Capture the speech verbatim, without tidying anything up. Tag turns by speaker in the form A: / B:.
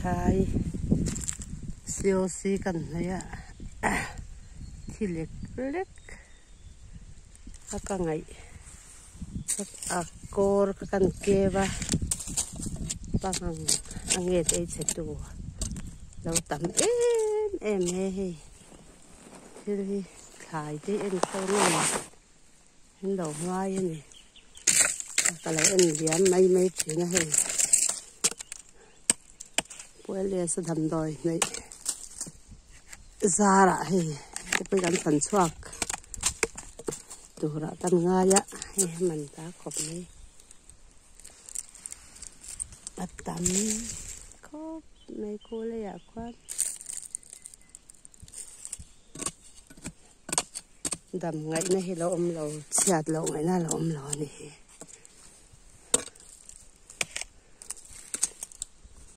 A: khai siêu xí cần thấy ạ thì liệt lết các ngày các cô các cần kia và bằng anh nghe thấy sẽ tù lâu tắm em em he thì khai thì em không nghe em đầu ngoài này cái này em liếm mấy mấy chuyện này bữa nay sẽ làm đôi này ra lại cái cái phần xoạc tủ ra tan ngay á mình ta cọp này bắt tắm cọp mấy cô lấy à quan đầm ngay này lâu ôm lâu chặt lâu ngay na lâu ôm lâu này